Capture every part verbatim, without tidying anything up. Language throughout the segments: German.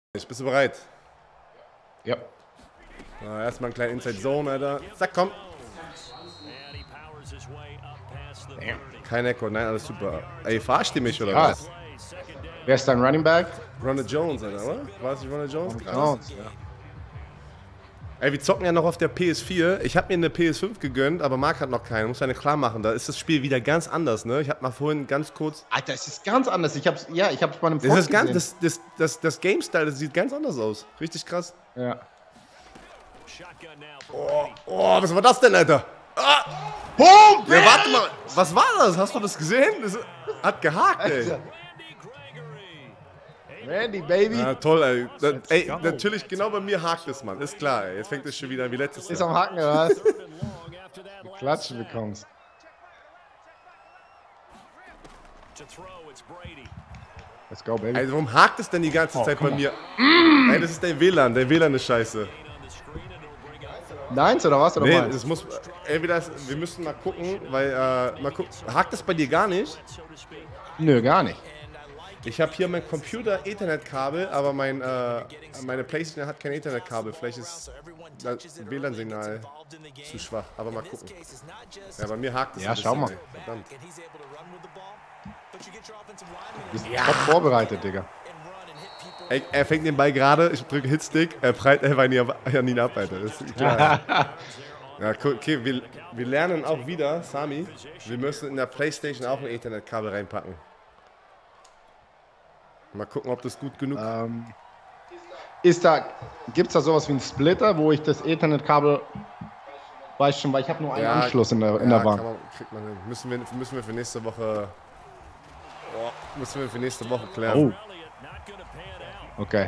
Bist du bereit? Ja. Na, erstmal einen kleinen Inside Zone, Alter. Zack, komm. Kein Echo, nein, alles super. Ey, verarscht ihr mich oder Ah. was? Wer ist dein Running Back? Ronald Jones, Alter, oder? War es nicht Ronald Jones? Ronald gerade? Jones, ja. Ey, wir zocken ja noch auf der P S vier. Ich habe mir eine P S fünf gegönnt, aber Marc hat noch keine. Muss eine klar machen. Da ist das Spiel wieder ganz anders, ne? Ich habe mal vorhin ganz kurz. Alter, es ist ganz anders. Ich hab's, ja, ich hab's bei einem Das, Freund ist ganz, gesehen. das, das, das, das Game-Style, das sieht ganz anders aus. Richtig krass. Ja. Oh, oh, was war das denn, Alter? Ah! Boom! Ja, warte mal. Was war das? Hast du das gesehen? Das hat gehakt, ey. Alter. Randy, Baby. Ja, toll, ey. Da, ey, natürlich, genau bei mir hakt es, Mann. Ist klar, ey. Jetzt fängt es schon wieder an wie letztes Ist Jahr. am Hacken, oder was? Du Klatschen bekommst. Let's go, Baby. Ey, warum hakt es denn die ganze Oh, Zeit bei guck mir? Ey, das ist dein W L A N. Dein W L A N ist scheiße. Deins oder was? Oder Nee, meins? es muss. Entweder ist, wir müssen mal gucken, weil. Äh, mal gucken. Hakt es bei dir gar nicht? Nö, gar nicht. Ich habe hier mein Computer Ethernet-Kabel, aber mein, äh, meine Playstation hat kein Ethernet-Kabel. Vielleicht ist das W L A N-Signal zu schwach. Aber mal gucken. Ja, bei mir hakt es. Ja, ein schau bisschen, mal. ey. Verdammt. Du bist top vorbereitet, Digga. Ey, er fängt den Ball gerade, ich drücke Hitstick, er prallt einfach an ihn- an ihn ab, Alter. Das ist klar. Ja, cool, okay, wir, wir lernen auch wieder, Sami, wir müssen in der Playstation auch ein Ethernet-Kabel reinpacken. Mal gucken, ob das gut genug ist. Ähm, ist da, gibt's da sowas wie einen Splitter, wo ich das Ethernet-Kabel, weiß schon, weil ich habe nur einen Ja, Anschluss in der, in ja, der Wand. kann man, kriegt man hin. Müssen wir, müssen wir für nächste Woche, oh, müssen wir für nächste Woche klären. Oh. Okay.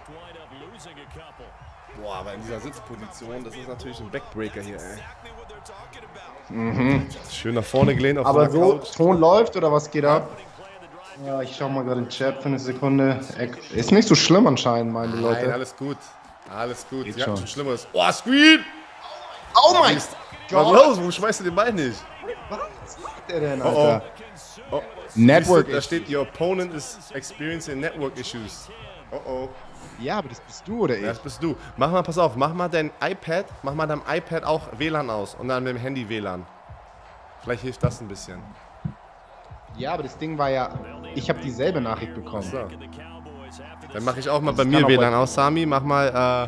Boah, aber in dieser Sitzposition, das ist natürlich ein Backbreaker hier, ey. Mhm. Schön nach vorne gelehnt auf Aber der so, Couch. Ton läuft oder was geht ab? Ja, ich schau mal gerade in den Chat für eine Sekunde. Ist nicht so schlimm anscheinend, meine Nein, Leute. alles gut. Alles gut. Geht Sie hatten schon. schon Schlimmeres. Oh, Screen! Oh mein Was ist Gott! los? Warum schmeißt du den Ball nicht? Was sagt der denn, Oh, oh. Alter? oh. Network Siehst du, da issues. steht, your opponent is experiencing network issues. Oh oh. Ja, aber das bist du oder ich? Das bist du. Mach mal, pass auf, mach mal dein iPad, mach mal deinem iPad auch W L A N aus und dann mit dem Handy W L A N. Vielleicht hilft das ein bisschen. Ja, aber das Ding war ja, ich habe dieselbe Nachricht bekommen. So. Dann mache ich auch mal Das bei kann mir auch W L A N bei- aus, Sami. Mach mal, äh,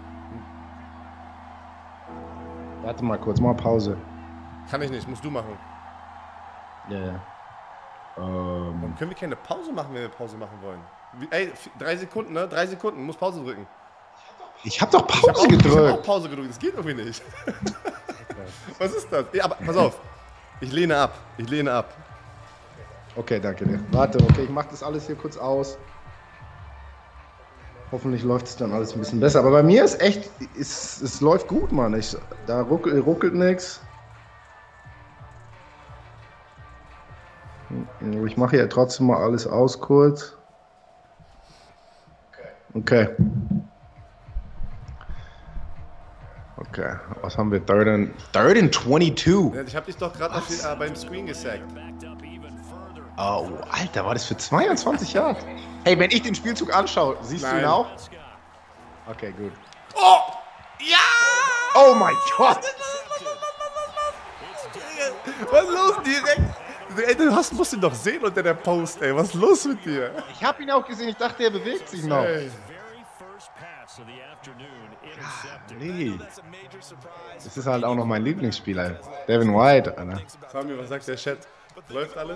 Warte mal kurz, mal Pause. kann ich nicht, musst du machen. Ja, ja. Ähm, Warum können wir keine Pause machen, wenn wir Pause machen wollen? Wie, ey, f- drei Sekunden, ne? Drei Sekunden, muss Pause drücken. ich habe doch Ich hab Pause auch, ich hab auch gedrückt. Pause gedrückt, das geht irgendwie nicht. Was ist das? Ja, aber pass auf. Ich lehne ab. Ich lehne ab. Okay, danke dir. Warte, okay, ich mach das alles hier kurz aus. Hoffentlich läuft es dann alles ein bisschen besser. Aber bei mir ist echt, es, es läuft gut, Mann. Ich, da ruckelt, ruckelt nichts. Ich mache ja trotzdem mal alles aus kurz. Okay. Okay, was haben wir? Third and, third and twenty-two. Ja, Ich hab dich doch gerade äh, beim Screen gesackt. Oh, Alter, war das für zweiundzwanzig Jahre? Hey, wenn ich den Spielzug anschaue, siehst du Nein. ihn auch? Okay, gut. Oh! Ja! Oh mein Gott! Was ist los direkt? Ey, du hast, musst ihn doch sehen unter der Post, ey. Was ist los mit dir? Ich habe ihn auch gesehen, ich dachte, er bewegt sich noch. Ey. Nee. Das ist halt auch noch mein Lieblingsspieler. Devin White, Alter. Sami, was sagt der Chat? Läuft alles?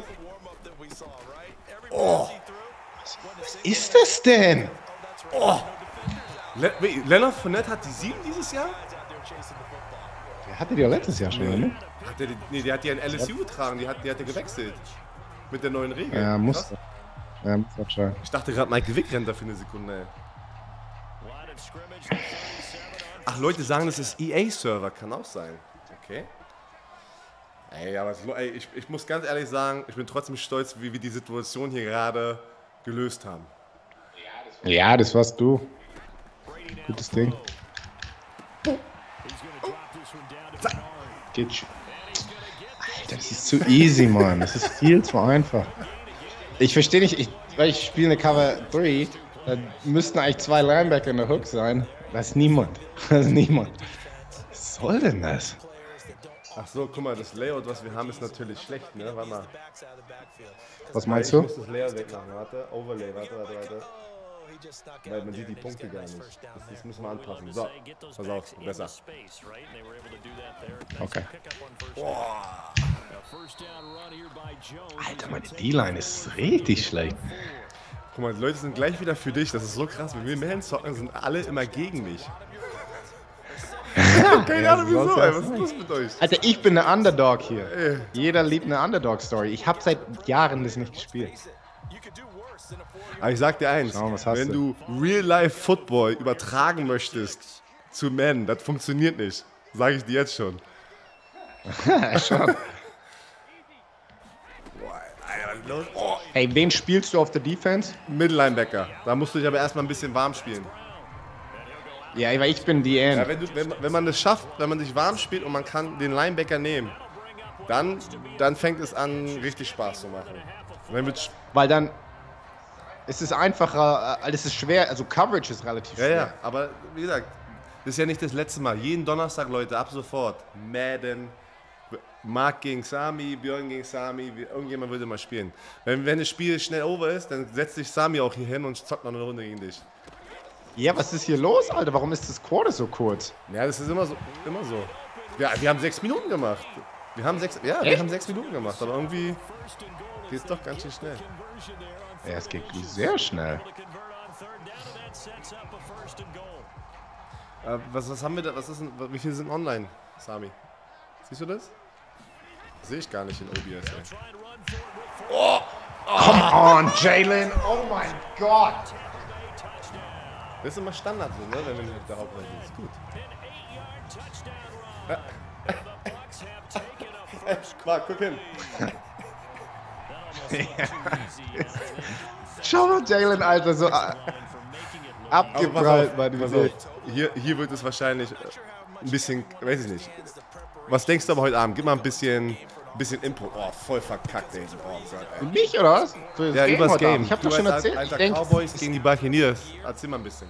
Oh! Was ist das denn? Oh! Le wait, Leonard Fournette hat die sieben dieses Jahr? Der hatte die ja letztes Jahr schon, ne? Hat der, die- nee, der hat die an L S U getragen. Die hat, die hat er gewechselt. Mit der neuen Regel. Ja, muss. Krass. Ja, muss das schon. Ich dachte gerade, Michael Vick rennt da für eine Sekunde, ey. Ach, Leute sagen, das ist E A-Server. Kann auch sein. Okay. Ey, aber es, ey, ich, ich muss ganz ehrlich sagen, ich bin trotzdem stolz, wie wir die Situation hier gerade gelöst haben. Ja, das warst du. Gutes Ding. Geht schon. Alter, das ist zu easy, Mann. Das ist viel zu einfach. Ich verstehe nicht, ich, weil ich spiele eine Cover drei Da müssten eigentlich zwei Linebacker in der Hook sein. Das ist niemand. Das ist niemand. Was soll denn das? Ach so, guck mal, das Layout, was wir haben, ist natürlich schlecht, ne? Warte mal. Was meinst ich du? Ich muss das Layout wegmachen, warte. Overlay, warte, warte, warte. Weil man sieht die Punkte gar nicht. Das, das müssen wir anpassen. So, pass auf, besser. Okay. Boah. Alter, meine D-Line ist richtig schlecht. Guck mal, die Leute sind gleich wieder für dich. Das ist so krass. Wenn wir Mans zocken, sind alle immer gegen mich. Keine Ahnung wieso, ey. Was ist los mit euch? Alter, ich bin der Underdog hier. Ey. Jeder liebt eine Underdog-Story. Ich habe seit Jahren das nicht gespielt. Aber ich sag dir eins, Schau, wenn du Real-Life-Football übertragen möchtest zu Men, das funktioniert nicht. Sag ich dir jetzt schon. Schon. Oh. Hey, wen spielst du auf der Defense? Mittellinebacker. Da musst du dich aber erstmal ein bisschen warm spielen. Ja, weil ich bin D N. Ja, wenn, du, wenn, wenn man das schafft, wenn man sich warm spielt und man kann den Linebacker nehmen, dann, dann fängt es an, richtig Spaß zu machen. Wenn wir weil dann ist es einfacher, es ist schwer, also Coverage ist relativ schwer. Ja, ja, aber wie gesagt, das ist ja nicht das letzte Mal. Jeden Donnerstag, Leute, ab sofort. Madden, Mark gegen Sami, Björn gegen Sami, irgendjemand würde mal spielen. Wenn, wenn das Spiel schnell over ist, dann setzt sich Sami auch hier hin und zockt noch eine Runde gegen dich. Ja, was ist hier los, Alter? Warum ist das Quarter so kurz? Ja, das ist immer so. Immer so. Ja, wir haben sechs Minuten gemacht. Wir haben sechs, ja, wir Echt? haben sechs Minuten gemacht, aber irgendwie geht es doch ganz schön schnell. Ja, es geht sehr schnell. Äh, was, was haben wir da? Was ist denn, wie viele sind online, Sami? Siehst du das? Sehe ich gar nicht in O B S. Ey. Oh, oh. Come on, Jalen! Oh mein Gott! Das ist immer Standard so, ne? Wenn wir mit der Hauptreihe sind. Ist gut. Marc, guck hin. Schau mal, Jalen, Alter, so abgeprallt, Mann. Hier, hier wird es wahrscheinlich ein bisschen, weiß ich nicht. Was denkst du aber heute Abend? Gib mal ein bisschen, bisschen Input. Oh, voll verkackt, ey. Oh Gott, ey. Mich, oder was? Für das ja, Game übers Game. Abend. Ich hab doch schon erzählt. Alter, ich denk, Cowboys gegen die Buccaneers. Erzähl mal ein bisschen.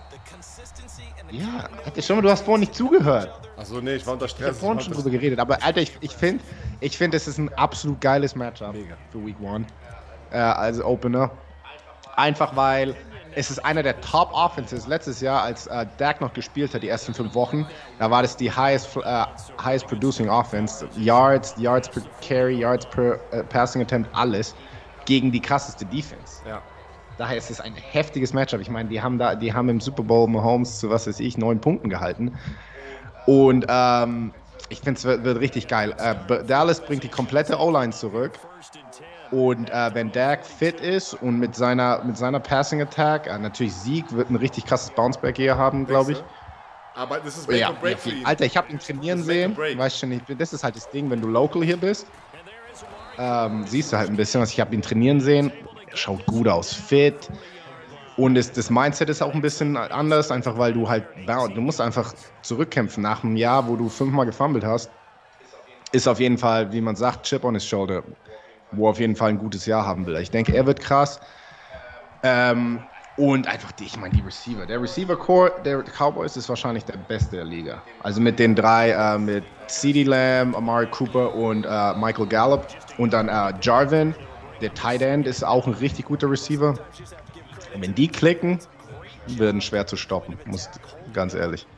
Ja, Alter, schau mal, du hast vorhin nicht zugehört. Achso, nee, ich war unter Ich Stress. hab vorhin schon drüber geredet. Aber, Alter, ich, ich finde, ich find, es ist ein absolut geiles Matchup Mega. für Week One. Äh, als Opener. Einfach, weil es ist einer der Top Offenses. Letztes Jahr, als äh, Dak noch gespielt hat, die ersten fünf Wochen, da war das die highest, äh, highest producing Offense. Yards, Yards per Carry, Yards per äh, Passing Attempt, alles gegen die krasseste Defense. Ja. Daher ist es ein heftiges Matchup. Ich meine, die haben da, die haben im Super Bowl Mahomes zu, was weiß ich, neun Punkten gehalten. Und ähm, ich finde, es wird, wird richtig geil. Äh, Dallas bringt die komplette O-Line zurück. Und äh, wenn Dak fit ist und mit seiner, mit seiner Passing Attack, äh, natürlich Sieg wird ein richtig krasses Bounceback hier haben, glaube ich. Aber das ist Make Ja, or Break für ja, ihn. Alter, ich habe ihn trainieren sehen. Weißt schon nicht, das ist halt das Ding, wenn du local hier bist. Ähm, siehst du halt ein bisschen was. Ich habe ihn trainieren sehen. Schaut gut aus, fit. Und es, das Mindset ist auch ein bisschen anders, einfach weil du halt, du musst einfach zurückkämpfen. Nach einem Jahr, wo du fünfmal gefummelt hast, ist auf jeden Fall, wie man sagt, Chip on his shoulder, wo er auf jeden Fall ein gutes Jahr haben will. Ich denke, er wird krass. Ähm, und einfach, die, ich meine, die Receiver. Der Receiver-Core der Cowboys ist wahrscheinlich der beste der Liga. Also mit den drei, äh, mit CeeDee Lamb, Amari Cooper und äh, Michael Gallup. Und dann äh, Jarvin, der Tight End, ist auch ein richtig guter Receiver. Und wenn die klicken, werden schwer zu stoppen, muss ganz ehrlich.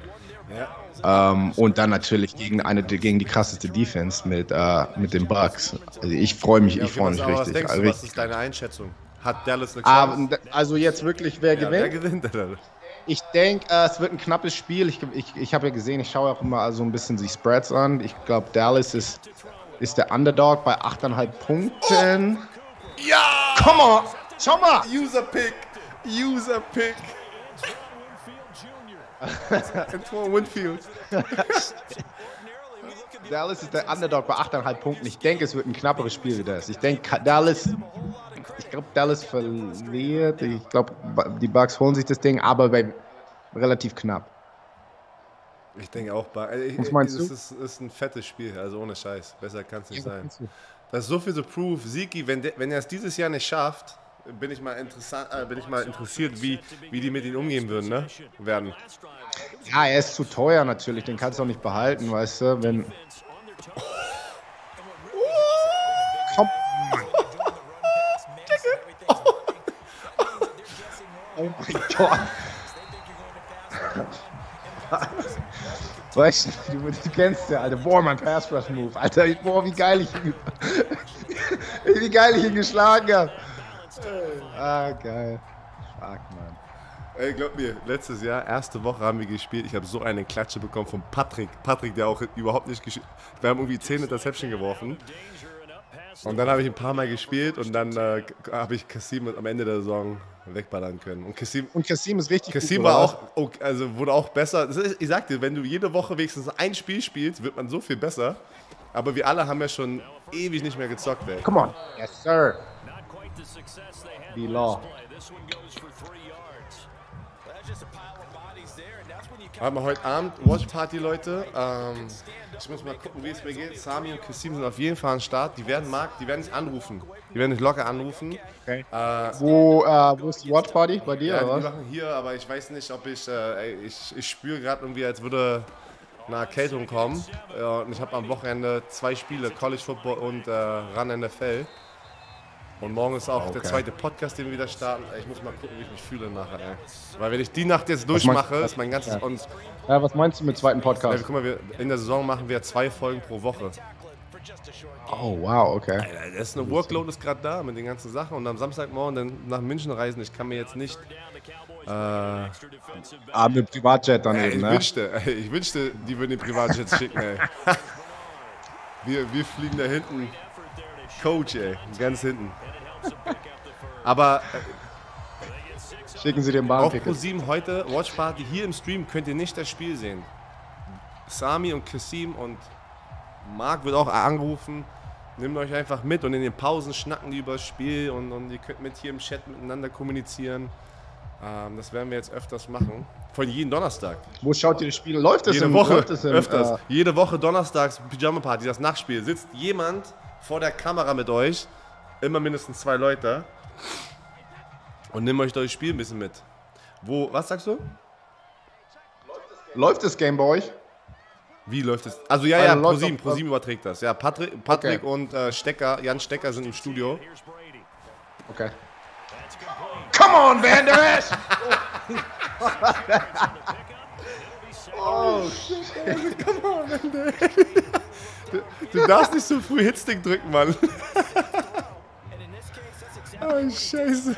Ja. Ähm, und dann natürlich gegen eine gegen die krasseste Defense mit, äh, mit den Bucks. Also ich freue mich, Ja, ich freue mich was, aber richtig. Was, denkst du, also was ist deine Einschätzung? Hat Dallas eine Chance? Ah, also jetzt wirklich, wer ja, gewinnt? Wer gewinnt denn? Ich denke, äh, es wird ein knappes Spiel. Ich, ich, ich habe ja gesehen, ich schaue auch immer so ein bisschen die Spreads an. Ich glaube, Dallas ist, ist der Underdog bei acht Komma fünf Punkten. Oh. Ja! Come on! Schau mal! User Pick! User Pick! Antoine Winfield. Dallas ist der Underdog bei acht Komma fünf Punkten. Ich denke, es wird ein knapperes Spiel wie das. Ich denke, Dallas, ich glaube, Dallas verliert. Ich glaube, die Bucks holen sich das Ding, aber bei relativ knapp. Ich denke auch, ich, Was meinst das du? ist, ist ein fettes Spiel, also ohne Scheiß. Besser kann es nicht Ja, sein. du? Das ist so viel so Proof. Siki, wenn, der, wenn er es dieses Jahr nicht schafft, bin ich mal, interessant, äh, bin ich mal interessiert, wie, wie die mit ihm umgehen würden, ne? werden. Ja, er ist zu teuer natürlich, den kannst du auch nicht behalten, weißt du, wenn... Komm. Oh mein Gott. Weißt du, du, du kennst ja, Alter. Boah, mein Pass-Rush-Move. Alter, boah, wie geil ich ihn, wie geil ich ihn geschlagen habe. Ah, geil. Fuck, Mann. Ey, glaub mir, letztes Jahr, erste Woche haben wir gespielt. Ich habe so eine Klatsche bekommen von Patrick. Patrick, der auch überhaupt nicht gespielt hat. Wir haben irgendwie zehn Interception geworfen. Und dann habe ich ein paar Mal gespielt und dann äh, habe ich Kasim am Ende der Saison wegballern können. Und Kasim, und Kasim ist richtig Kasim gut, war auch, also wurde auch besser. Das ist, ich sag dir, wenn du jede Woche wenigstens ein Spiel spielst, wird man so viel besser. Aber wir alle haben ja schon ewig nicht mehr gezockt, ey. Come on. Yes, sir. The law. Haben wir heute Abend Watch Party, Leute. Ähm, ich muss mal gucken, wie es mir geht. Sami und Kasim sind auf jeden Fall am Start. Die werden Marc, die werden nicht anrufen. Die werden nicht locker anrufen. Okay. Äh, wo, äh, wo ist die Watch Party? Bei dir, ja, oder die was? machen hier, aber ich weiß nicht, ob ich, äh, ey, ich, ich spüre gerade irgendwie, als würde eine Erkältung kommen. Ja, und ich habe am Wochenende zwei Spiele, College Football und äh, Run N F L. Und morgen ist auch okay. der zweite Podcast, den wir wieder starten. Ich muss mal gucken, wie ich mich fühle nachher. Ey. Weil wenn ich die Nacht jetzt durchmache, ist mein ganzes... Ja. Und, ja, was meinst du mit zweiten Podcast? Ja, guck mal, wir, in der Saison machen wir zwei Folgen pro Woche. Oh, wow, okay. Alter, das ist eine Workload ist gerade da mit den ganzen Sachen. Und am Samstagmorgen dann nach München reisen. Ich kann mir jetzt nicht... Äh, ah, mit Privatjet dann ey, eben, ich ne? Wünschte, ey, ich wünschte, die würden die Privatjets schicken, ey. wir, wir fliegen da hinten. Coach, ey. Ganz hinten. Aber äh, schicken Sie den auf ProSieben heute, Watch Party, hier im Stream könnt ihr nicht das Spiel sehen. Sami und Kasim und Marc wird auch angerufen. Nehmt euch einfach mit und in den Pausen schnacken die über das Spiel und, und ihr könnt mit hier im Chat miteinander kommunizieren. Ähm, das werden wir jetzt öfters machen. Von jeden Donnerstag. Wo schaut ihr das Spiel? Läuft es Jede im, Woche, läuft es im, öfters. Äh, Jede Woche Donnerstags Pyjama Party, das Nachspiel. Sitzt jemand vor der Kamera mit euch, immer mindestens zwei Leute, und nehmt euch das Spiel ein bisschen mit. Wo, was sagst du? Läuft das Game bei euch? Wie läuft es? Also ja, ja, ProSieben, ProSieben überträgt das. Ja, Patrick, Patrick okay. und äh, Stecker, Jan Stecker sind im Studio. Okay. Come on, Van Der Esch! Oh, shit. Come on, Van Der Esch. Du, du darfst nicht so früh Hitstick drücken, Mann. Oh, Scheiße.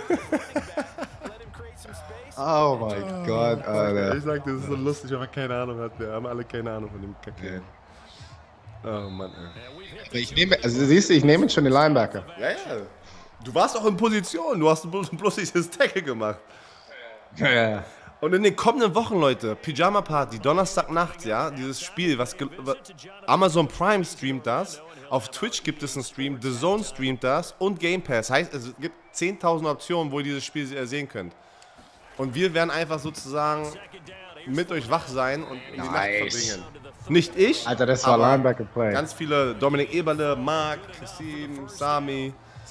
Oh mein oh, Gott, Alter. Ich sag, das ist so lustig, aber keine Ahnung hat. Wir haben alle keine Ahnung von dem Kacke. Oh Mann, ey. Ich nehme, also siehst du, ich nehme schon den Linebacker. Ja, ja. Du warst auch in Position, du hast bloß, bloß nicht das Tackle gemacht. Ja, ja. Und in den kommenden Wochen, Leute, Pyjama Party, Donnerstagnacht, ja, dieses Spiel, was Amazon Prime streamt das, auf Twitch gibt es einen Stream, The Zone streamt das und Game Pass. Heißt, es gibt zehntausend Optionen, wo ihr dieses Spiel sehen könnt. Und wir werden einfach sozusagen mit euch wach sein und in die nice. Nacht verbringen. Nicht ich, Alter, das war Linebacker Play. Ganz viele, Dominik Eberle, Marc, Kasim, Sami.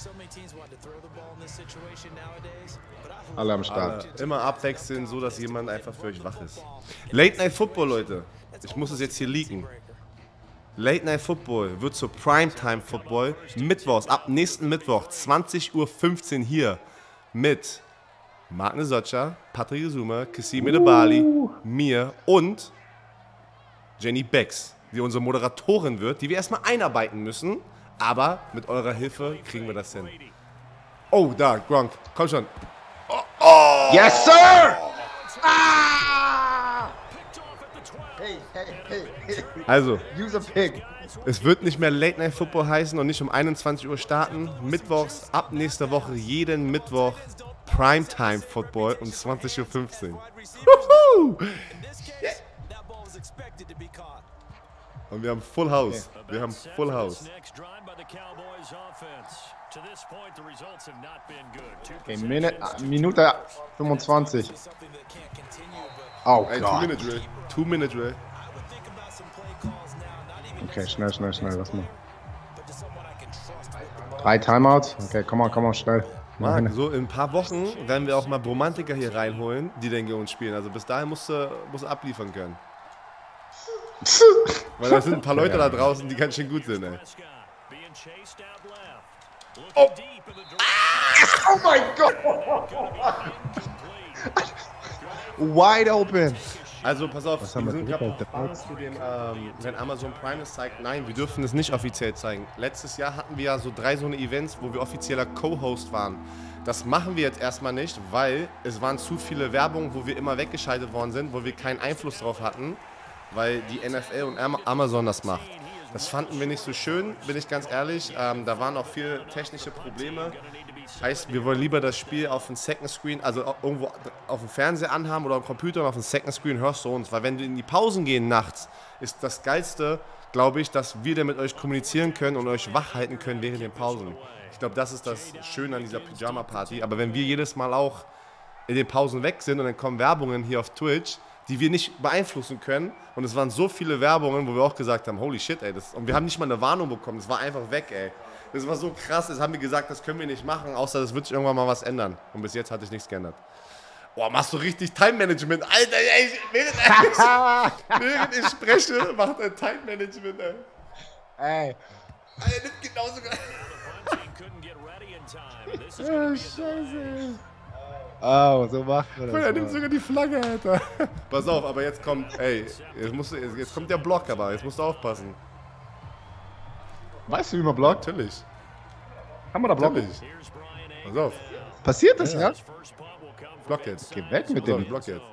Alle am Start. Alle immer abwechseln, so dass jemand einfach für euch wach ist. Late Night Football, Leute. Ich muss es jetzt hier leaken. Late Night Football wird zur Primetime Football Mittwochs, ab nächsten Mittwoch, zwanzig Uhr fünfzehn hier mit Marc Nesotscha, Patrick Zuma, Kasim Edebali, uh. mir und Jenny Becks, die unsere Moderatorin wird, die wir erstmal einarbeiten müssen, aber mit eurer Hilfe kriegen wir das hin. Oh, da, Gronk, komm schon. Oh, oh. Yes, sir! Ah! Hey, hey, hey, hey. Also, Use a pig. Es wird nicht mehr Late Night Football heißen und nicht um einundzwanzig Uhr starten. Mittwochs, ab nächster Woche, jeden Mittwoch Primetime Football um zwanzig Uhr fünfzehn. Wuhu! Yeah. Und wir haben Full House. Wir haben Full House. Okay, Minute, Minute fünfundzwanzig. Oh Ey, Gott. Two Minute Drill. Two Minute Drill. Okay, schnell, schnell, schnell, lass mal. Drei Timeouts. Okay, komm mal, komm mal, schnell. Marc, so in ein paar Wochen werden wir auch mal Bromantiker hier reinholen, die dann gegen uns spielen. Also bis dahin musst du, musst du abliefern können. Weil da sind ein paar Leute da draußen, die ganz schön gut sind, ey. Oh, oh mein Gott! Wide open! Also pass auf, wir sind gerade zu dem, ähm, wenn Amazon Prime es zeigt, nein, wir dürfen es nicht offiziell zeigen. Letztes Jahr hatten wir ja so drei so eine Events, wo wir offizieller Co-Host waren. Das machen wir jetzt erstmal nicht, weil es waren zu viele Werbungen, wo wir immer weggeschaltet worden sind, wo wir keinen Einfluss drauf hatten, weil die N F L und Amazon das macht. Das fanden wir nicht so schön, bin ich ganz ehrlich. Ähm, da waren auch viele technische Probleme. Heißt, wir wollen lieber das Spiel auf dem Second Screen, also irgendwo auf dem Fernseher anhaben oder am Computer und auf dem Second Screen hörst du uns. Weil wenn wir in die Pausen gehen nachts, ist das Geilste, glaube ich, dass wir dann mit euch kommunizieren können und euch wach halten können während den Pausen. Ich glaube, das ist das Schöne an dieser Pyjama-Party. Aber wenn wir jedes Mal auch in den Pausen weg sind und dann kommen Werbungen hier auf Twitch, die wir nicht beeinflussen können. Und es waren so viele Werbungen, wo wir auch gesagt haben, holy shit, ey. Das, und wir haben nicht mal eine Warnung bekommen, das war einfach weg, ey. Das war so krass, das haben wir gesagt, das können wir nicht machen, außer es wird sich irgendwann mal was ändern. Und bis jetzt hat sich nichts geändert. Boah, machst du richtig Time-Management, Alter, ey. Während, ich, während ich spreche, macht er Time-Management, ey. Ey. Er nimmt genauso... Oh, scheiße. Oh, so macht man das. Er nimmt sogar die Flagge, Alter. Pass auf, aber jetzt kommt, ey, jetzt, musst du, jetzt kommt der Block, aber jetzt musst du aufpassen. Weißt du, wie man blockt? Natürlich. Kann man da blocken? Pass auf. Passiert das, ja? ja? Block jetzt. Geh weg mit Pass auf, dem. ich block jetzt.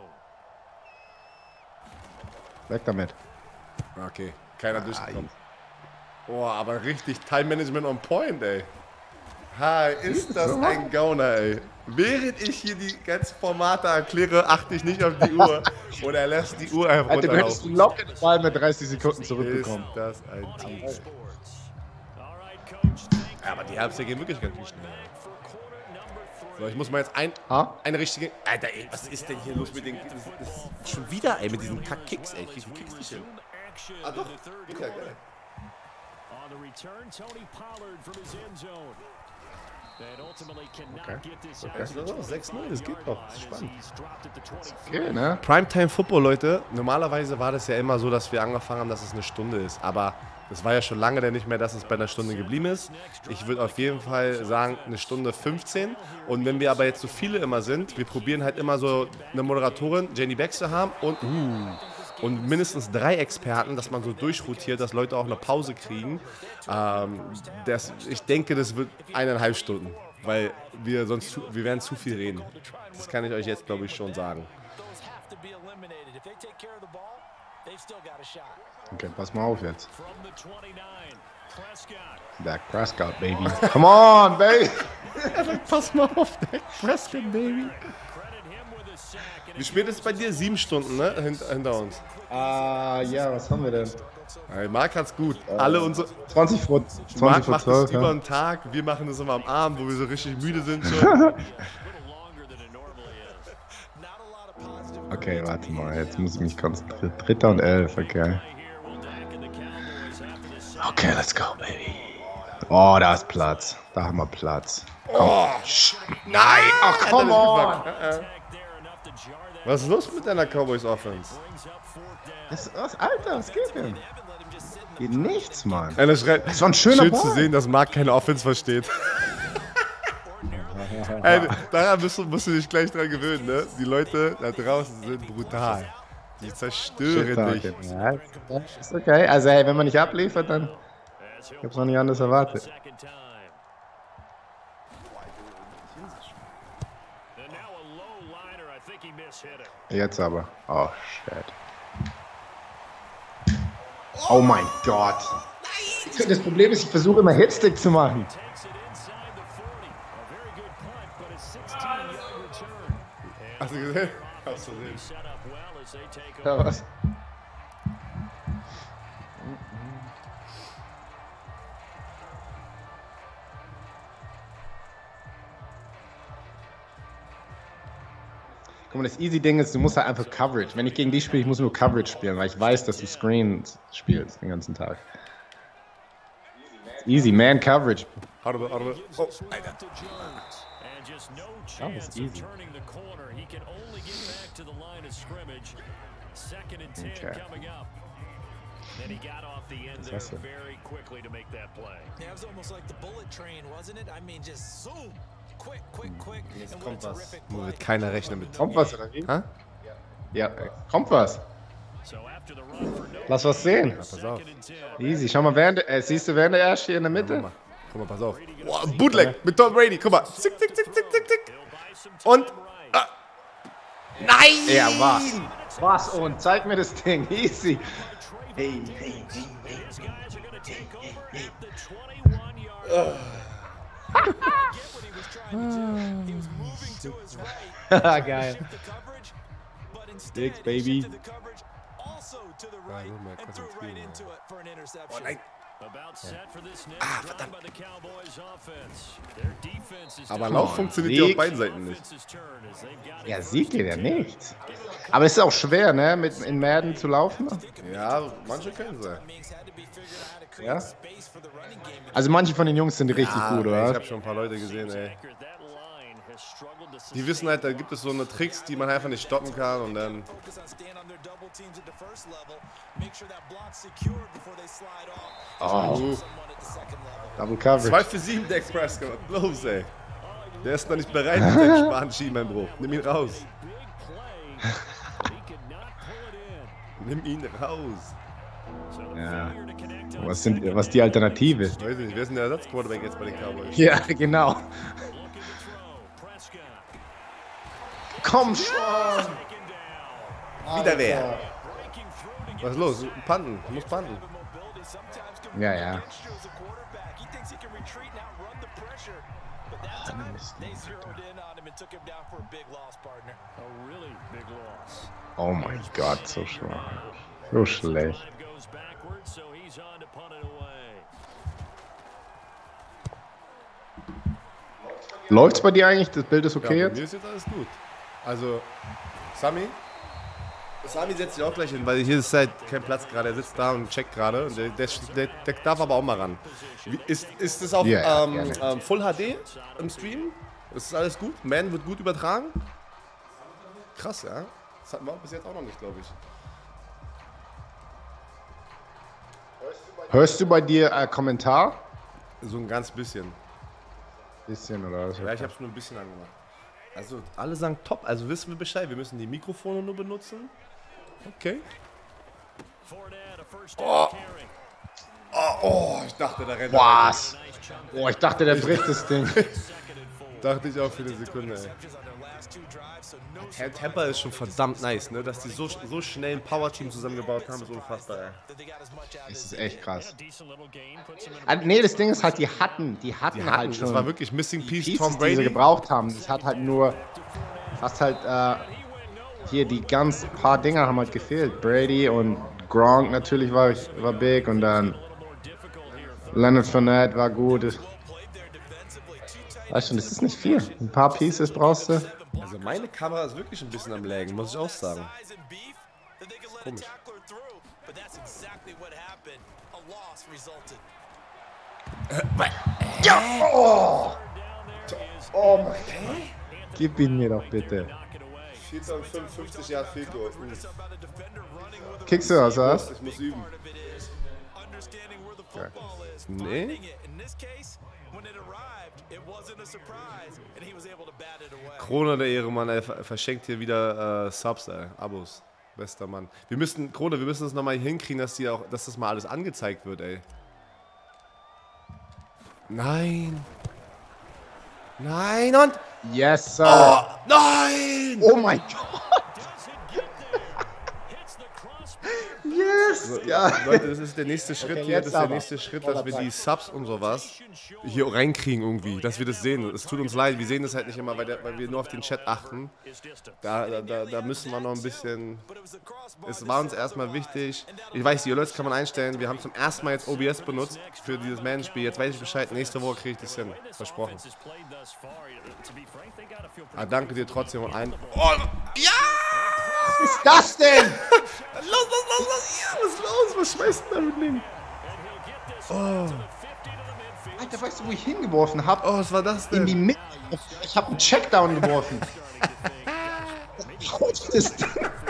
Weg damit. Okay, keiner ah, durchgekommen. Boah, aber richtig Time-Management on point, ey. Ha, ist das ein Gauner, ey. Während ich hier die ganzen Formate erkläre, achte ich nicht auf die Uhr. Und er lässt die Uhr einfach runterlaufen. Du hättest locker den Ball mit dreißig Sekunden zurückbekommen. Ist das ein Team. Ja, aber die Halbzeit gehen wirklich ganz gut schnell. So, ich muss mal jetzt ein, eine richtige... Alter, ey, was ist denn hier los mit den... Das, das ist schon wieder, ey, mit diesen Kack-Kicks, ey. Ich krieg die Kicks nicht hin. Ah, doch. Ja, geil. Okay. Okay. sechs null, das geht doch. Das ist spannend. Okay, ne? Primetime Football, Leute. Normalerweise war das ja immer so, dass wir angefangen haben, dass es eine Stunde ist. Aber das war ja schon lange nicht mehr, dass es bei einer Stunde geblieben ist. Ich würde auf jeden Fall sagen, eine Stunde fünfzehn. Und wenn wir aber jetzt so viele immer sind, wir probieren halt immer so eine Moderatorin, Jenny Baxter, haben und... Uh, Und mindestens drei Experten, dass man so durchrotiert, dass Leute auch eine Pause kriegen. Ähm, das, ich denke, das wird eineinhalb Stunden, weil wir sonst zu, wir werden zu viel reden. Das kann ich euch jetzt, glaube ich, schon sagen. Okay, pass mal auf jetzt. Dak Prescott, baby. Come on, baby. Pass mal auf, Dak Prescott, baby. Wie spät ist es bei dir? Sieben Stunden, ne? Hint, hinter uns. Ah, uh, ja, was haben wir denn? Hey, Marc hat's gut. Uh, Alle unsere. zwanzig vor zwölf. Marc macht es ja. über den Tag. Wir machen das immer am Abend, wo wir so richtig müde sind schon. Okay, warte mal. Jetzt muss ich mich konzentrieren. Dritter und elf, okay. Okay, let's go, baby. Oh, da ist Platz. Da haben wir Platz. Komm. Oh, nein! Ach, come on! Was ist los mit deiner Cowboys Offense? Das, was, Alter, was geht denn? Geht nichts, Mann. Einer schreit, das war ein schöner schön Ball. zu sehen, dass Marc keine Offense versteht. Ey, daran musst du, musst du dich gleich dran gewöhnen, ne? Die Leute da draußen sind brutal. Die zerstören dich. Ja, ist okay. Also, hey, wenn man nicht abliefert, dann... Ich hab's noch nicht anders erwartet. Jetzt aber. Oh, shit. Oh mein Gott. Das Problem ist, ich versuche immer Hitstick zu machen. Hast du gesehen? Hast du gesehen? Ja, was? Guck mal, das easy Ding ist, du musst halt einfach Coverage. Wenn ich gegen dich spiele, ich muss nur Coverage spielen, weil ich weiß, dass du Screens spielst den ganzen Tag. Easy, man coverage. Audible, audible. Oh, Alter. Das ist easy. Okay. Then he got off the end there very quickly to make that play. Yeah, it was almost like the bullet train, wasn't it? I mean, just zoom, quick, quick, quick. Jetzt kommt was. Nur wird keiner rechnen mit. Kommt was, oder wie? Ha? Ja, kommt was. Lass was sehen. Ja, pass auf. Easy, schau mal, während, äh, siehst du während der Erst hier in der Mitte? Ja, guck, mal. guck mal, pass auf. Boah, Bootleg mit Tom Brady. Guck mal. Zick, zick, zick, zick, zick, zick. Und. Ah. Nein! Ja, was? Was? Und zeig mir das Ding. Easy. Hey, hey, hey, hey. Ah, geil. Sticks, baby. Oh nein. Ah, verdammt. Aber Lauf funktioniert ja auf beiden Seiten nicht. Ja, Sieg geht ja nicht. Aber es ist auch schwer, ne, mit in Madden zu laufen. Ja, manche können sie. Ja? Also manche von den Jungs sind richtig ja, gut, oder? Ich habe schon ein paar Leute gesehen, ey. Die wissen halt, da gibt es so eine Tricks, die man einfach nicht stoppen kann und dann... Oh. Double Coverage. zwei für sieben Dak Prescott. Los, ey. Der ist noch nicht bereit mit dem Spanien-Schienbeinbruch. Nimm ihn raus. Nimm ihn raus. Ja. Was sind, was ist die Alternative? Ich weiß nicht, wer ist denn der Ersatzquarterback jetzt bei den Cowboys? Ja, genau. Komm schon! Wieder wer? Was ist los? Panten. Du musst panten. Ja, ja. Oh mein Gott, so schwach. So schlecht. Läuft's bei dir eigentlich? Das Bild ist okay ja, jetzt? Bei mir ist jetzt alles gut. Also, Sami? Sami setzt sich auch gleich hin, weil hier ist halt kein Platz gerade. Er sitzt da und checkt gerade. Der, der, der, der darf aber auch mal ran. Wie, ist, ist das auf yeah, ähm, ähm, Full H D im Stream? Ist alles gut? Man wird gut übertragen? Krass, ja. Das hatten wir bis jetzt auch noch nicht, glaube ich. Hörst du bei dir äh, Kommentar? So ein ganz bisschen. Bisschen, oder? Was? Ja, ich habe es nur ein bisschen angemacht. Also, alle sagen top. Also, wissen wir Bescheid. Wir müssen die Mikrofone nur benutzen. Okay. Oh. Oh, oh, ich dachte, da rennt er. Was? Oh, ich dachte, der bricht das Ding. Dachte ich auch für eine Sekunde, ey. Herr Temper ist schon verdammt nice, ne? Dass die so, so schnell ein Power-Team zusammengebaut haben, ist unfassbar, ey. Das ist echt krass. Ah, nee, das Ding ist halt, die hatten, die hatten, die hatten halt schon. Das war wirklich Missing Piece, Pieces, Tom Brady. Die sie gebraucht haben. Das hat halt nur, fast halt, äh, hier die ganz paar Dinger haben halt gefehlt. Brady und Gronk natürlich war, war big und dann Leonard Fournette war gut. Weißt du, das ist nicht viel. Ein paar Pieces brauchst du. Also meine Kamera ist wirklich ein bisschen am Laggen, muss ich auch sagen. Komisch. Ja! Oh! Oh mein Gott. Gib ihn mir doch bitte. vierzehn und fünfundfünfzig Jahre Field Goal. Kickst du was, was? Ich muss üben. Okay. Nee? Krone der Ehrenmann, er verschenkt hier wieder äh, Subs, ey. Abos. Bester Mann. Wir müssen, Krone, wir müssen das nochmal hinkriegen, dass, die auch, dass das mal alles angezeigt wird, ey. Nein. Nein und... Yes, sir. Oh, nein! Oh mein Gott. Yes! So, Ja. Leute, das ist der nächste Schritt Okay, hier, das ist der aber. nächste Schritt, dass wir die Subs und sowas hier reinkriegen irgendwie, dass wir das sehen. Es tut uns leid, wir sehen das halt nicht immer, weil, der, weil wir nur auf den Chat achten. Da, da, da, da müssen wir noch ein bisschen... Es war uns erstmal wichtig. Ich weiß, die Alerts kann man einstellen. Wir haben zum ersten Mal jetzt O B S benutzt für dieses Man-Spiel. Jetzt weiß ich Bescheid, nächste Woche kriege ich das hin. Versprochen. Ah, danke dir trotzdem und ein... Oh, ja! Was ist das denn? Los, los, los, los! Ja, was ist los? Was schmeißt du da mit dem? Oh. Alter, weißt du, wo ich hingeworfen habe? Oh, was war das denn? In die Mitte. Ich habe einen Checkdown geworfen. Was ist das?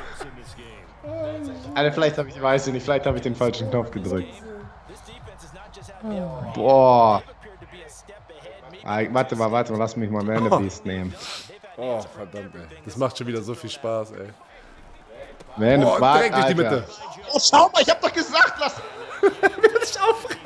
Alter, vielleicht habe ich, weiß ich nicht, vielleicht habe ich den falschen Knopf gedrückt. Boah. Ah, warte mal, warte mal, lass mich mal Man the Beast nehmen. Oh, verdammt, ey. Das macht schon wieder so viel Spaß, ey. Man Oh, Bart, direkt durch die Mitte. Oh, schau mal, ich hab doch gesagt, lass... Wer sich aufregt.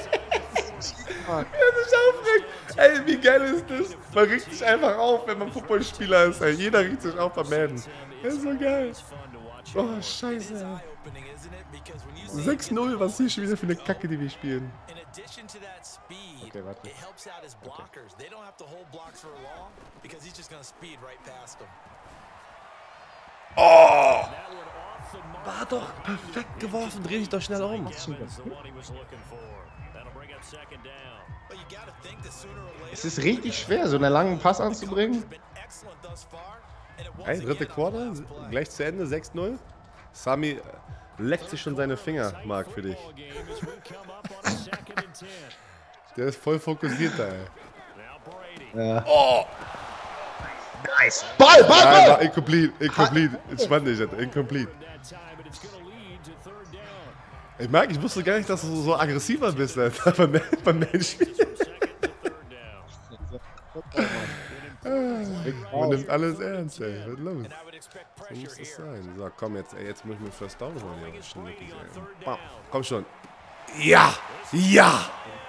Wer sich aufregt. Ey, wie geil ist das? Man regt sich einfach auf, wenn man Footballspieler ist, ey. Jeder regt sich auf beim Madden. Das ist so geil. Oh, scheiße, ey. sechs null, was ist hier schon wieder für eine Kacke, die wir spielen? Okay, warte. Oh! War doch perfekt geworfen, dreh dich doch schnell um. Es ist richtig schwer, so einen langen Pass anzubringen. Ey, dritte Quarter, gleich zu Ende, sechs null. Sami leckt sich schon seine Finger, Marc, für dich. Der ist voll fokussiert da, ey. Ja. Oh! Nice! Ball, Ball, Ball! Nein, war incomplete, incomplete. Ich fand nicht, incomplete. Ich merke, ich wusste gar nicht, dass du so aggressiver bist, Alter, beim, beim Menschen. Man nimmt alles ernst, ey. Was ist los? So muss es sein. So, komm jetzt, ey, jetzt muss ich mir First Down holen. Ja, schon wirklich, ey. Komm schon. Ja! Ja!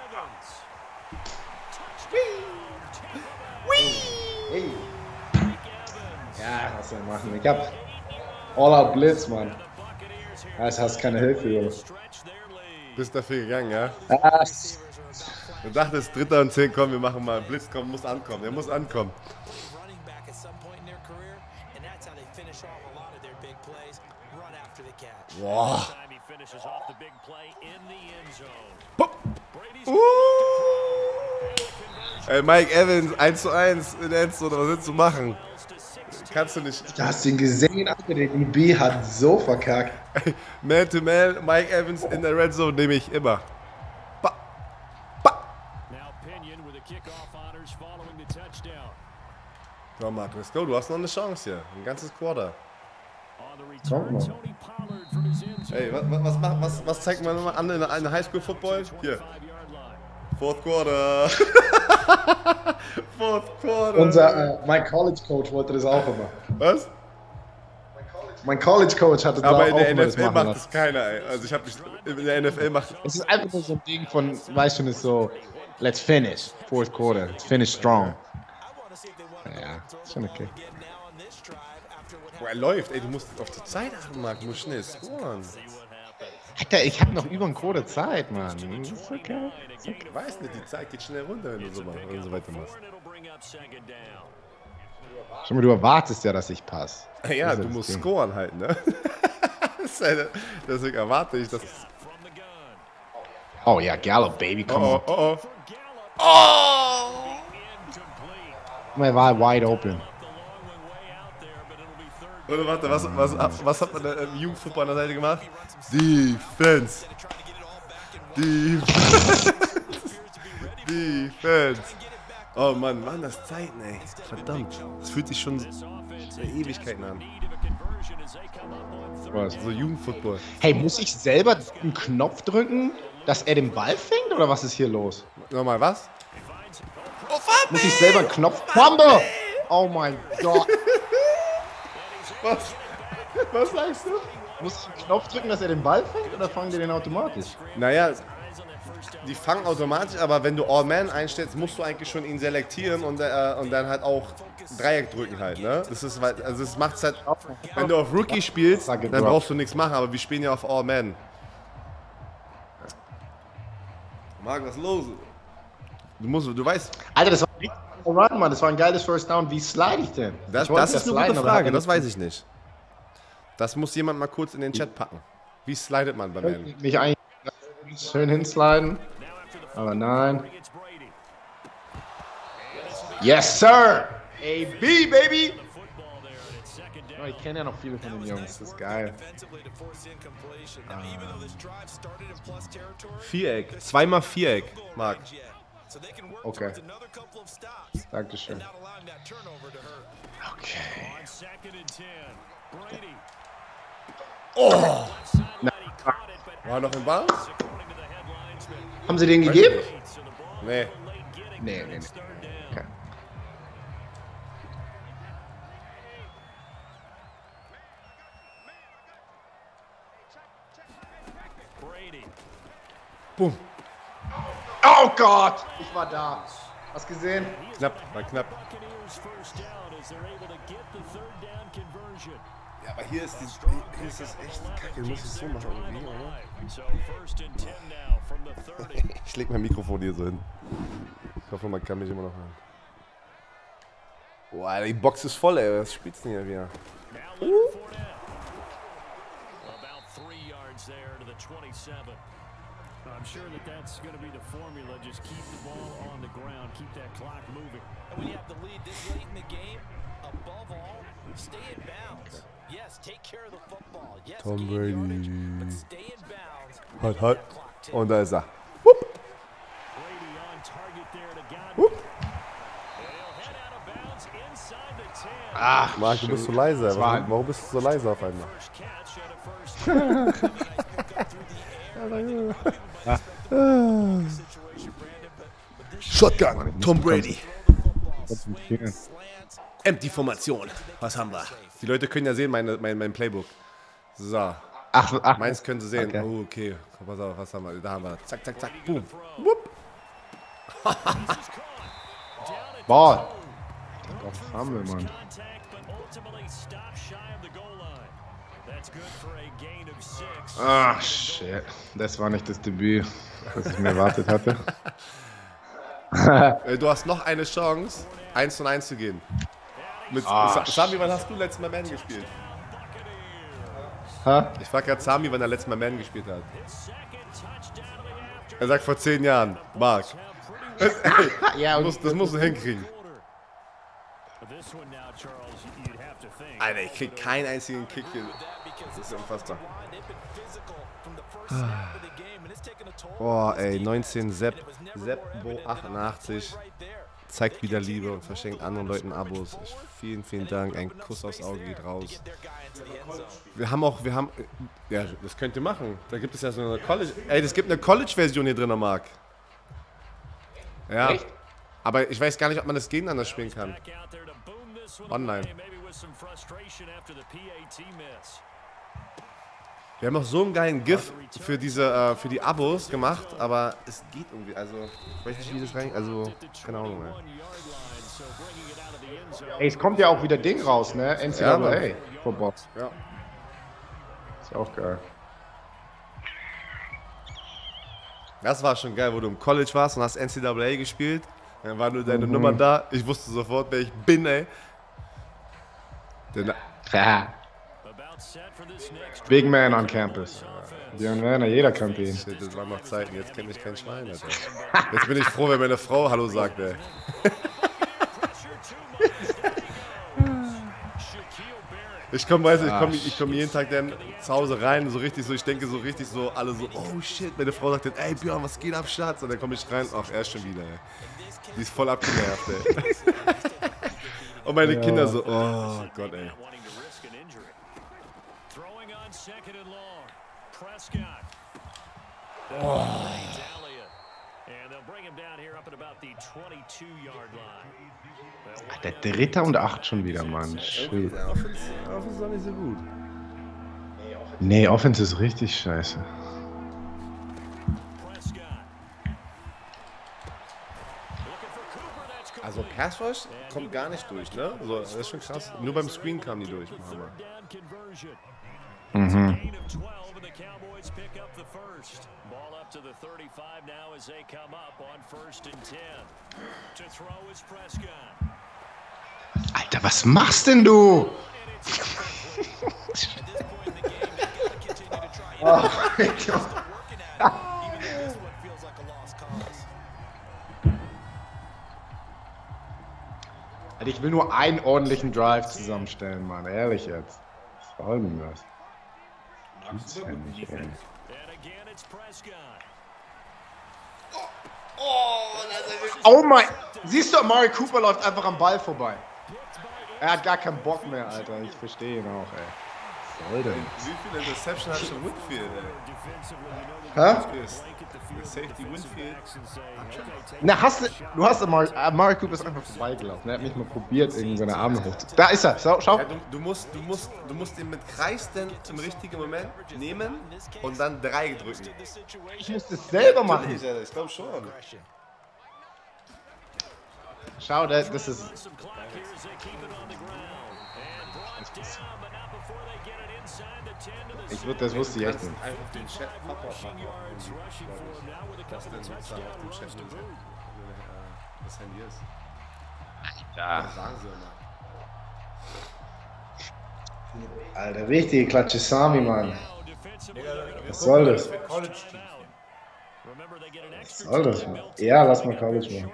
Hey. Ja, was soll ich machen? Ich hab All-Out Blitz, Mann. Das hast keine Hilfe, Junge. Bist dafür gegangen, ja? Ah. Du dachtest, Dritter und Zehn, komm, wir machen mal. Blitz kommt, muss ankommen. Er muss ankommen. Boah. Uh. Ey, Mike Evans, eins zu eins in der Endzone, was willst du machen? Kannst du nicht. Du hast ihn gesehen, Alter, der I B hat so verkackt. Man to man, Mike Evans in der Red Zone nehme ich immer. Ba. Ba. So, Marc, let's go. Du hast noch eine Chance hier. Ein ganzes Quarter. Ey, was, was, was, was, was zeigt man immer an in einem Highschool-Football? Hier. Fourth Quarter. Fourth Quarter. Unser, äh, mein College-Coach wollte das auch immer. Was? Mein College-Coach hatte das Aber auch in der immer N F L machen macht lassen. das keiner, ey. Also ich hab mich, in der N F L macht... Es ist einfach nur so ein Ding von, weißt du, ist so, let's finish, fourth quarter, let's finish strong. Ja, ist schon okay. Boah, er läuft, ey, du musst auf die Zeit achten, Marc, du musst schnell scoren. Alter, ich hab noch über ein Quarter Zeit, Mann. Das ist okay. Ich weiß nicht, die Zeit geht schnell runter, wenn du so, machst, wenn du so weitermachst. Schon mal, du erwartest ja, dass ich passe. Ja, du musst scoren halt, ne? Deswegen erwarte ich, dass... Oh ja, Gallup, Baby, komm Oh, on. oh, oh. Oh! Er war wide open. Oder warte, was, was, was hat man da im Jugendfußball an der Seite gemacht? Defense! Defense! Defense! Oh Mann, waren das Zeiten, ey. Verdammt. Das fühlt sich schon eine Ewigkeiten an. Was? So Jugendfootball. Hey, muss ich selber einen Knopf drücken, dass er den Ball fängt? Oder was ist hier los? Nochmal, was? Oh, Muss ich selber einen Knopf... Fumble! Oh mein Gott. Was? Was sagst du? Muss ich einen Knopf drücken, dass er den Ball fängt? Oder fangen die den automatisch? Naja, die fangen automatisch, aber wenn du All-Man einstellst, musst du eigentlich schon ihn selektieren und, äh, und dann halt auch Dreieck drücken halt, ne? Das ist, also das macht's halt, wenn du auf Rookie spielst, dann brauchst du nichts machen, aber wir spielen ja auf All-Man. Marc, was ist los? Du musst, du weißt... Alter, das war ein richtiger Run, Mann. Das war ein geiles First Down. Wie slide ich denn? Das, ich wollte das ist eine sliden, gute aber Frage, hat er das nicht- weiß ich nicht. Das muss jemand mal kurz in den Chat packen. Wie slidet man bei Madden? Mich eigentlich schön hinsliden. Aber nein. Yes, sir! A B, baby! Oh, ich kenne ja noch viele von den Jungs. Das ist geil. Viereck. Zweimal Viereck, Marc. Okay. Dankeschön. Okay. Oh! War noch im Ball? Haben sie den gegeben? Nee. Nee, nee, nee. Okay. Boom. Oh Gott! Ich war da. Hast gesehen? Knapp, war knapp. Ja, aber hier ist, die, hier ist das echt kacke. Du musst es so machen irgendwie, oder? Ich leg mein Mikrofon hier so hin. Ich hoffe, man kann mich immer noch hören. Boah, die Box ist voll, ey. Was spielst du denn hier wieder? Uh. I'm sure that that's going to be the formula. Just keep the ball on the ground, keep that clock moving. And when you have the lead this late in the game, above all, stay in bounds. Yes, take care of the football. Yes, Tom gain yardage, Brady. but stay in bounds. Halt, halt. Und da ist er. Brady on target there to Godwin. They'll head out of bounds inside the ten. Ach, Marc, du bist so leise. Warum, warum bist du so leise auf einmal? First catch and a first Shotgun, Tom Brady. Empty-Formation. Was haben wir? Die Leute können ja sehen, meine, mein, mein Playbook. So. Ach, ach. Meins können sie sehen. Okay. Oh, okay. Pass auf, was haben wir? Da haben wir. Zack, zack, zack. Boom. Wupp. Ball. Das haben wir, Mann. Ach, shit. Das war nicht das Debüt, das ich mir erwartet hatte. Du hast noch eine Chance, eins und eins zu gehen. Mit Ah, Sami, wann hast du letztes Mal Man gespielt? Ha? Ich frag gerade Sami, wann er letztes Mal Man gespielt hat. Er sagt vor zehn Jahren. Marc. Ja, Das, das musst du hinkriegen. Alter, ich krieg keinen einzigen Kick hier. Das ist unfassbar. Boah, ey, neunzehn Sepp. Sepp-Bo achtundachtzig. Zeigt wieder Liebe und verschenkt anderen Leuten Abos. Ich, vielen, vielen Dank. Ein Kuss aufs Auge geht raus. Wir haben auch, wir haben, ja, das könnt ihr machen. Da gibt es ja so eine College, ey, es gibt eine College-Version hier drin, Marc. Ja. Echt? Aber ich weiß gar nicht, ob man das gegeneinander spielen kann. Online. Wir haben auch so einen geilen GIF für diese, äh, für die Abos gemacht, aber es geht irgendwie, also, ich weiß nicht, wie das rein, also, keine Ahnung, ey. Ey, es kommt ja auch wieder Ding raus, ne? N C A A vor Box. Ja. Ist ja auch geil. Das war schon geil, wo du im College warst und hast N C A A gespielt. Dann war nur deine mhm. Nummer da. Ich wusste sofort, wer ich bin, ey. Der Big Man on Campus. Björn Werner, jeder kennt ihn. Shit, das waren noch Zeiten, jetzt kennt mich kein Schwein, Alter. Jetzt bin ich froh, wenn meine Frau Hallo sagt, ey. Ich komme, weißt du, ich komme ich komm jeden Tag dann zu Hause rein, so richtig so, ich denke so richtig so, alle so, oh shit, meine Frau sagt dann, ey Björn, was geht ab, Schatz? Und dann komme ich rein, ach, er ist schon wieder, ey. Die ist voll abgenervt, ey. Und meine ja. Kinder so, oh Gott, ey. Oh. Der dritte und acht schon wieder, Mann. Shit. Offense ist auch nicht so gut. Nee, Offense ist richtig scheiße. Also Pass Rush kommt gar nicht durch, ne? Also, das ist schon krass. Nur beim Screen kamen die durch. Mhm. Alter, was machst denn du? Oh mein Gott. Ich will nur einen ordentlichen Drive zusammenstellen, Mann. Ehrlich jetzt. Was soll denn das? Gibt's ja nicht, ey. Oh mein... Siehst du, Amari Cooper läuft einfach am Ball vorbei. Er hat gar keinen Bock mehr, Alter. Ich verstehe ihn auch, ey. Was soll denn? Wie viele Interception hat schon Winfield, ey? Hä? Safety Winfield. Na, hast du... Du hast Amari... Amari Cooper ist einfach vorbeigelaufen. Er hat nicht mal probiert, irgendwie seine Arme hochzuziehen. Da ist er. Schau. schau. Ja, du, du, musst, du, musst, du musst den mit Kreis dann im richtigen Moment nehmen und dann drei drücken. Ich muss das selber machen. Ich, ich glaube schon. Schau, das, das ist... Ich würde, das wusste ich echt nicht. Einfach den Chat Pop-Up machen. Das dann sozusagen auf dem Chat das Handy ist. Ja. Das sagen sie immer. Alter, richtige Klatsche Sami, Mann. Was soll das? Was soll das, Mann? Ja, lass mal College machen.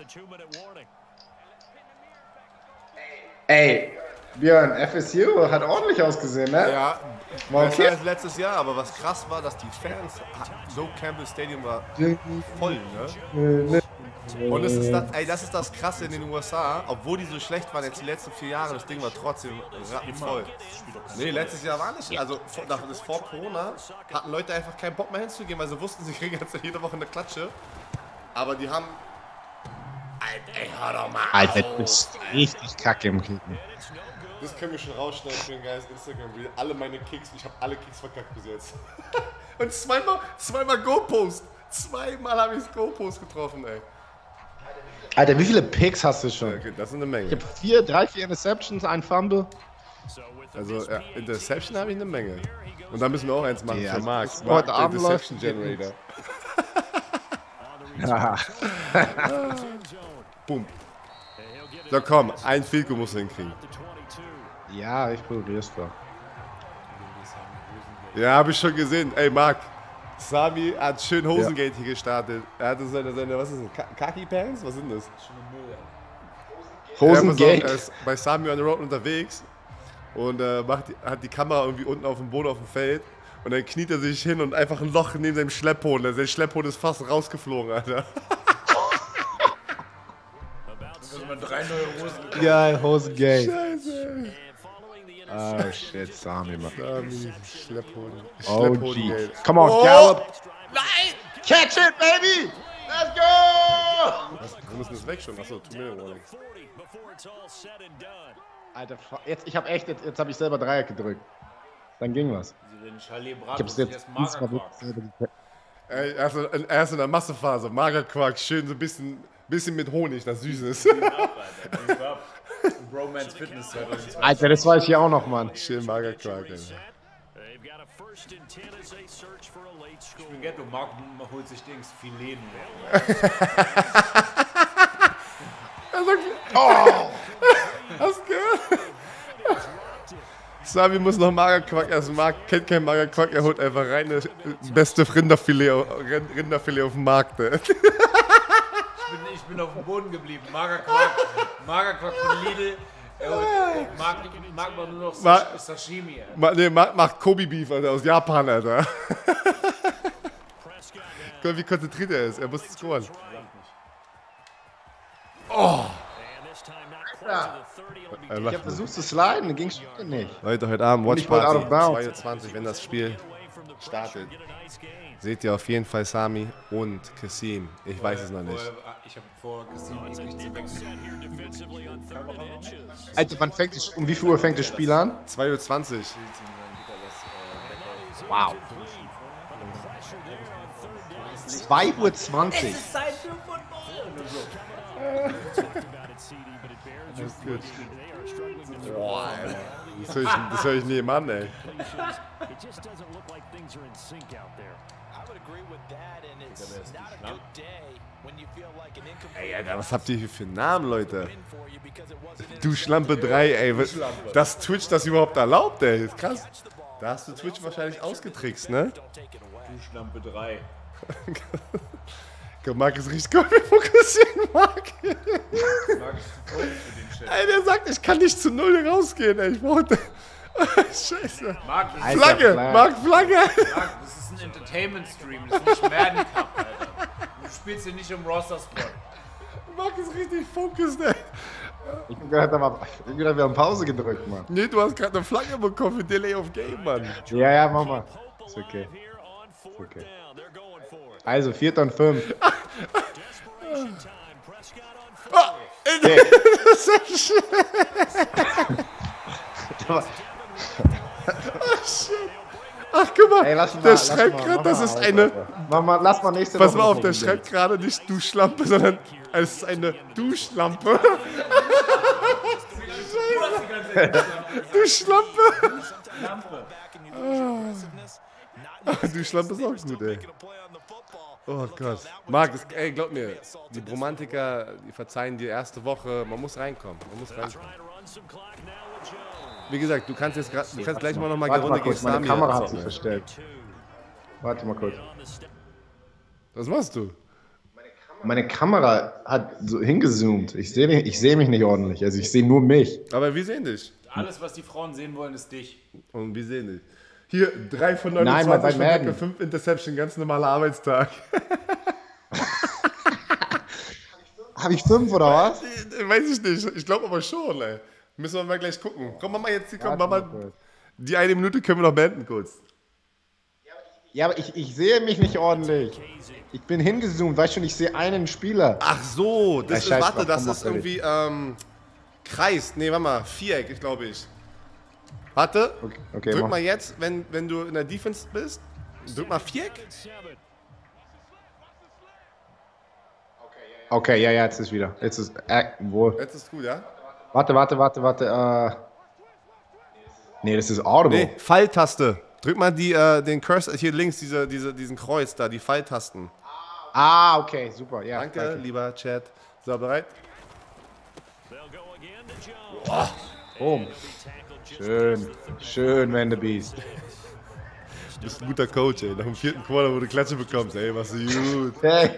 Ey, Björn, F S U hat ordentlich ausgesehen, ne? Ja, War besser okay. als letztes Jahr, aber was krass war, dass die Fans, so Campbell Stadium war voll, ne? Und das ist das, ey, das ist das Krasse in den U S A, obwohl die so schlecht waren jetzt die letzten vier Jahre, das Ding war trotzdem voll. Nee, letztes Jahr war nicht, also vor, nach, das vor Corona hatten Leute einfach keinen Bock mehr hinzugehen, weil sie wussten, sie kriegen jetzt jede Woche eine Klatsche. Aber die haben... Alter, ey, hör doch mal Alter, auf. du bist richtig kacke im Kicken. Das können wir schon rausschneiden für ein geiles Instagram-Reel. Alle meine Kicks, ich habe alle Kicks verkackt bis jetzt. Und zweimal, zweimal Go-Post. Zweimal habe ich das Go-Post getroffen, ey. Alter, wie viele Picks hast du Ja, schon? okay, das ist eine Menge. Ich habe vier, drei, vier Interceptions, ein Fumble. Also, ja, Interception habe ich eine Menge. Und da müssen wir auch eins machen Ja, für also Marc. das Marc, heute der Abend läuft- Interception Generator. Ja. Boom. So, komm, ein Field Goal musst du hinkriegen. Ja, ich probier's doch. Ja, habe ich schon gesehen. Ey, Marc, Sami hat schön Hosengate hier gestartet. Er hatte seine, seine was ist das, Ka- Khaki Pants? Was sind das? Hosengate. Ja, pass auf, er ist bei Sami on the Road unterwegs und äh, macht die, hat die Kamera irgendwie unten auf dem Boden auf dem Feld und dann kniet er sich hin und einfach ein Loch neben seinem Schlepphoden. Also sein Schlepphoden ist fast rausgeflogen, Alter. Drei neue Hosen. Geil, Hosengate. Scheiße. Oh shit, Sami, Mann. Sami, Schlepphoden. Oh Schlepphoden, gee. Gate. Come on, Oh! Gallup. Nein! Catch it, baby! Let's go! Was, wir müssen das weg schon. Achso, Two-Minute-Warning. Alter, jetzt, ich hab echt, jetzt, jetzt habe ich selber Dreieck gedrückt. Dann ging was. Ich hab's jetzt diesmal wirklich selber gedrückt. Ey, erst, in- erst in der Massephase. Magerquark, schön so ein bisschen, bisschen mit Honig, das süß ist. Bromance Fitness zweitausendzwanzig. Alter, das weiß ich auch noch, Mann. Schön Magerquark, ey. Ghetto, Marc holt sich Dings, Filet. Oh! Hast du gehört? Sami muss noch Magerquark essen. Marc kennt kein Magerquark, er holt einfach rein das beste Rinderfilet, Rind- Rinderfilet auf dem Markt. Ey. Ich bin, ich bin auf dem Boden geblieben. Magerquark, Magerquark von Lidl. Er holt- Marc Marc macht nur noch Ma- Sashimi. ey. Ma, nee, Marc macht Kobe Beef, Alter, aus Japan, Alter. Guck mal, wie konzentriert er ist. Er muss scoren. Oh! Ich hab versucht zu sliden, ging schon nicht. Leute, heute Abend Und Watch ich wollte out Party, of bounds. zweiundzwanzig, wenn das Spiel startet. Seht ihr auf jeden Fall Sami und Kassim. Ich weiß es noch nicht. Vorher- Ich habe vor, Christine eklig zu wechseln. Alter, wann fängt das, um wie viel Uhr fängt das Spiel an? zwei Uhr zwanzig. Wow. zwei Uhr zwanzig. Boah, ey. Das höre ich, das hör ich nie im an, ey. Ey, Alter, was habt ihr hier für Namen, Leute? Du Schlampe drei, ey. was- Dass Twitch das überhaupt erlaubt, ey. Ist krass. Da hast du Twitch wahrscheinlich ausgetrickst, ne? Du Schlampe drei. Marc ist richtig gut mit fokussieren, Marc. Marc ist zu groß für den Chat. Ey, der sagt, ich kann nicht zu null rausgehen, ey. Ich brauche... Scheiße. Marc, das, Alter, Flagge, Flag. Marc, Flagge. Marc, das ist ein Entertainment-Stream, das ist nicht Madden Cup, Alter. Das spielst du nicht im Roster-Spot. Marc ist richtig focused, ey. Ich hab gedacht, aber- ich hab gedacht, wir haben Pause gedrückt, Mann. Nee, du hast gerade eine Flagge bekommen für Delay of Game, Mann. Ja, ja, mach mal. Ist okay. Ist okay. Also, vierter und fünf. Okay. Ach, guck mal, Ey, lass mal, der lass schreibt mal, gerade, mach das mal ist aus, eine... Alter. Mach mal, lass mal nächste Pass Woche mal auf, noch der probieren. schreibt gerade nicht Duschlampe, sondern es ist eine Duschlampe. Duschlampe. Ah, Duschlampe ist auch gut, ey. Oh Gott. Marc, es- ey, glaub mir, die Bromantiker, die verzeihen die erste Woche, man muss reinkommen, man muss reinkommen. Wie gesagt, du kannst jetzt grad, du kannst gleich mal noch mal Warte mal Runde gegen kurz, meine Sami Kamera hat zocken, sich ey. verstellt. Warte mal kurz. Was machst du? Meine Kamera hat so hingezoomt. Ich sehe ich seh mich nicht ordentlich. Also ich sehe nur mich. Aber wir sehen dich. Alles, was die Frauen sehen wollen, ist dich. Und wir sehen dich. Hier, drei von Nein, bei- neunundzwanzig bei von Madden. Decke, fünf Interception, ganz normaler Arbeitstag. Habe ich fünf oder was? Weiß ich nicht, ich glaube aber schon, ey. Müssen wir mal gleich gucken. Komm, mach mal jetzt, komm, mach mal. Die eine Minute können wir noch beenden kurz. Ja, aber ich, ich sehe mich nicht ordentlich. Ich bin hingezoomt, weißt du, und ich sehe einen Spieler. Ach so, das Ja, ist, scheiß warte, drauf, das komm, ist mach irgendwie, ähm, Kreis. Nee, warte mal, Viereck, ich glaube ich. Warte, Okay, okay, drück mach. mal jetzt, wenn, wenn du in der Defense bist, drück mal Viereck. Okay, ja, ja, jetzt ist wieder. Jetzt ist. Äh, wo? Jetzt ist gut, ja? Warte, warte, warte, warte. Äh. Nee, das ist Audible. Nee, Pfeiltaste. Drück mal die, äh, den Cursor, hier links, diese, diese, diesen Kreuz da, die Pfeiltasten. Ah, okay, super. Ja, Danke, lieber Chat. So, bereit? Boom. Schön. Schön, Wendebeast. Du bist ein guter Coach, ey. Nach dem vierten Quarter, wo du Klatsche bekommst, ey, machst du gut. Hey.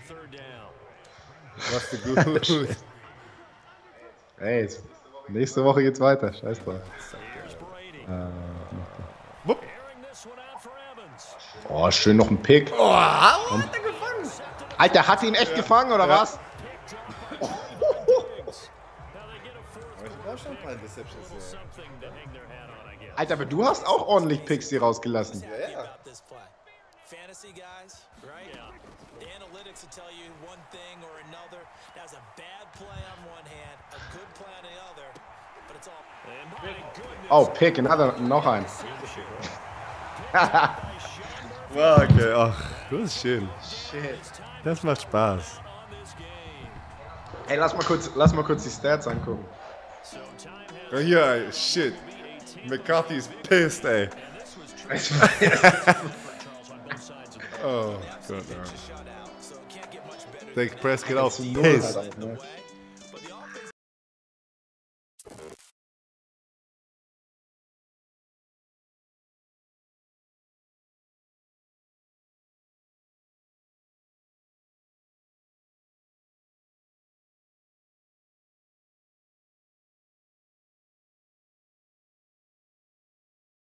Machst du gut. Hey, jetzt- nächste Woche geht's weiter. Scheiß drauf. Wupp. Oh, schön noch ein Pick. Oh, hat er gefangen? Alter, hat ihn echt gefangen, oder Ja. was? Alter, aber du hast auch ordentlich Picks hier rausgelassen. about this play. Fantasy guys, right? The analytics will tell you one thing or another. That was a bad play on one hand, a good play on the other, but it's all. Oh, Pick, another, noch ein. Ja, okay, ach, das ist schön. Das macht Spaß. Ey, lass mal kurz, lass mal kurz die Stats angucken. Ja, hier, ey, shit. McCarthy ist pissed, ey. Oh Gott, ja. Dak Prescott auch Null pissed. halt auch, ne?